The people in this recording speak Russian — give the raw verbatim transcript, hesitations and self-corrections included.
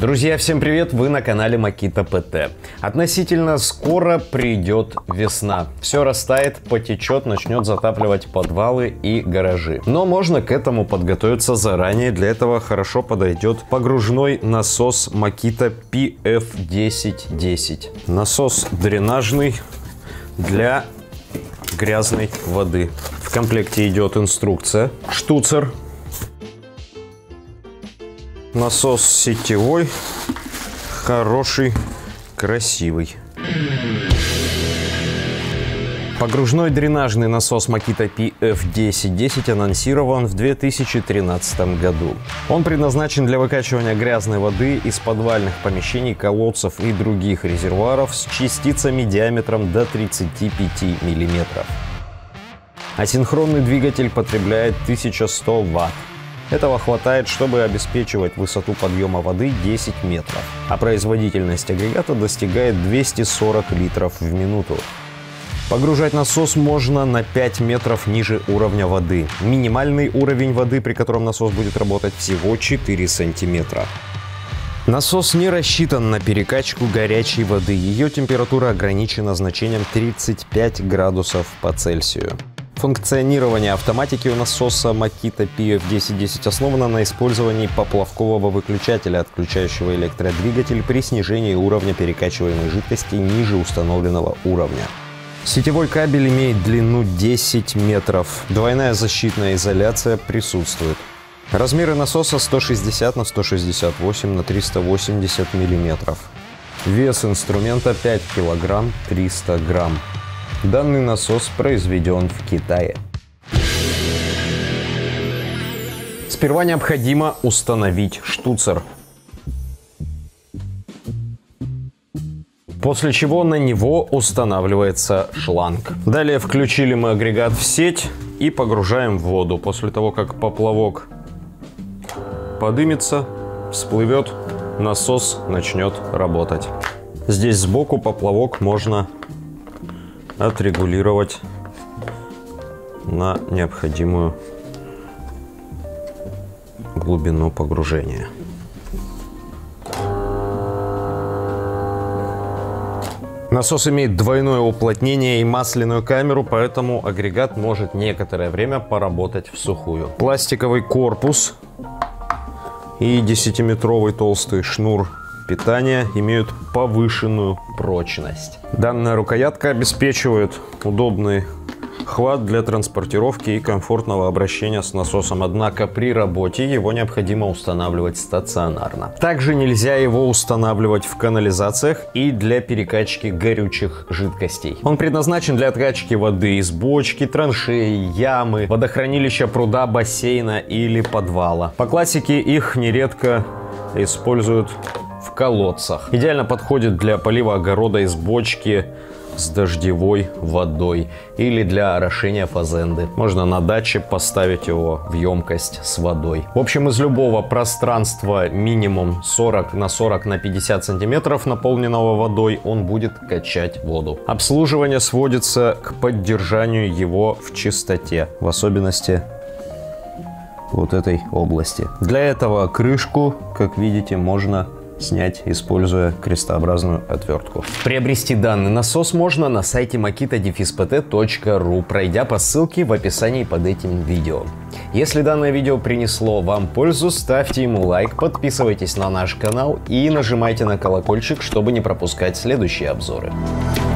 Друзья, всем привет! Вы на канале Makita пэ тэ. Относительно скоро придет весна. Все растает, потечет, начнет затапливать подвалы и гаражи. Но можно к этому подготовиться заранее. Для этого хорошо подойдет погружной насос Makita пи эф десять десять. Насос дренажный для грязной воды. В комплекте идет инструкция, штуцер. Насос сетевой, хороший, красивый. Погружной дренажный насос Makita пи эф десять десять анонсирован в две тысячи тринадцатом году. Он предназначен для выкачивания грязной воды из подвальных помещений, колодцев и других резервуаров с частицами диаметром до тридцати пяти миллиметров. Асинхронный двигатель потребляет тысячу сто ватт. Этого хватает, чтобы обеспечивать высоту подъема воды десять метров, а производительность агрегата достигает двухсот сорока литров в минуту. Погружать насос можно на пять метров ниже уровня воды. Минимальный уровень воды, при котором насос будет работать, всего четыре сантиметра. Насос не рассчитан на перекачку горячей воды. Ее температура ограничена значением тридцать пять градусов по Цельсию. Функционирование автоматики у насоса Makita пи эф десять десять основано на использовании поплавкового выключателя, отключающего электродвигатель при снижении уровня перекачиваемой жидкости ниже установленного уровня. Сетевой кабель имеет длину десять метров. Двойная защитная изоляция присутствует. Размеры насоса сто шестьдесят на сто шестьдесят восемь на триста восемьдесят миллиметров. Вес инструмента пять килограмм триста грамм. Данный насос произведен в Китае. Сперва необходимо установить штуцер, после чего на него устанавливается шланг. Далее включили мы агрегат в сеть и погружаем в воду. После того, как поплавок подымется, всплывет, насос начнет работать. Здесь сбоку поплавок можно отрегулировать на необходимую глубину погружения. Насос имеет двойное уплотнение и масляную камеру, поэтому агрегат может некоторое время поработать в сухую. Пластиковый корпус и десятиметровый толстый шнур питания имеют повышенную прочность. Данная рукоятка обеспечивает удобный хват для транспортировки и комфортного обращения с насосом, однако при работе его необходимо устанавливать стационарно. Также нельзя его устанавливать в канализациях и для перекачки горючих жидкостей. Он предназначен для откачки воды из бочки, траншеи, ямы, водохранилища, пруда, бассейна или подвала. По классике их нередко используют в колодцах. Идеально подходит для полива огорода из бочки с дождевой водой или для орошения фазенды. Можно на даче поставить его в емкость с водой. В общем, из любого пространства минимум сорок на сорок на пятьдесят сантиметров, наполненного водой, он будет качать воду. Обслуживание сводится к поддержанию его в чистоте, в особенности вот этой области. Для этого крышку, как видите, можно снять, используя крестообразную отвертку. Приобрести данный насос можно на сайте makita дефис пэ тэ точка ру, пройдя по ссылке в описании под этим видео. Если данное видео принесло вам пользу, ставьте ему лайк, подписывайтесь на наш канал и нажимайте на колокольчик, чтобы не пропускать следующие обзоры.